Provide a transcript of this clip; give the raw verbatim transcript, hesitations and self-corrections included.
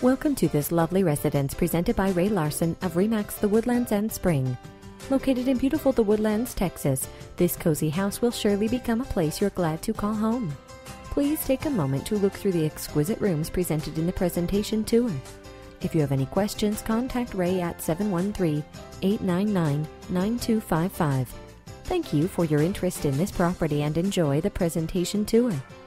Welcome to this lovely residence presented by Ray Larson of Remax The Woodlands and Spring. Located in beautiful The Woodlands, Texas, this cozy house will surely become a place you're glad to call home. Please take a moment to look through the exquisite rooms presented in the presentation tour. If you have any questions, contact Ray at seven one three, eight nine nine, nine two five five. Thank you for your interest in this property and enjoy the presentation tour.